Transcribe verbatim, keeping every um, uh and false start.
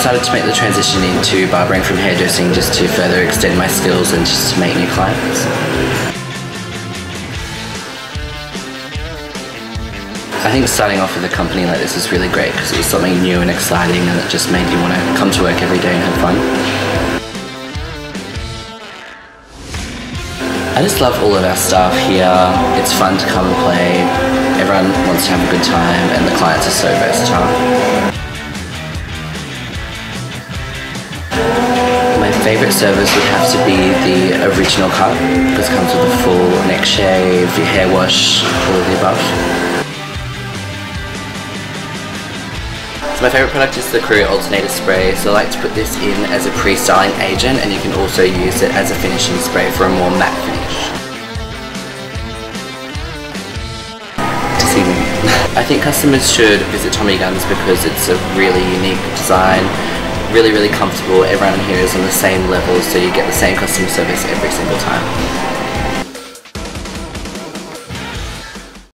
decided to make the transition into barbering from hairdressing just to further extend my skills and just to make new clients. I think starting off with a company like this is really great because it was something new and exciting and it just made you want to come to work every day and have fun. I just love all of our staff here. It's fun to come and play. Everyone wants to have a good time and the clients are so versatile. My favourite service would have to be the original cut because it comes with a full neck shave, your hair wash, all of the above. So my favourite product is the Courier Alternator Spray, so I like to put this in as a pre-styling agent and you can also use it as a finishing spray for a more matte finish. Deceiving. I think customers should visit Tommy Guns because it's a really unique design, really really comfortable, everyone here is on the same level so you get the same customer service every single time.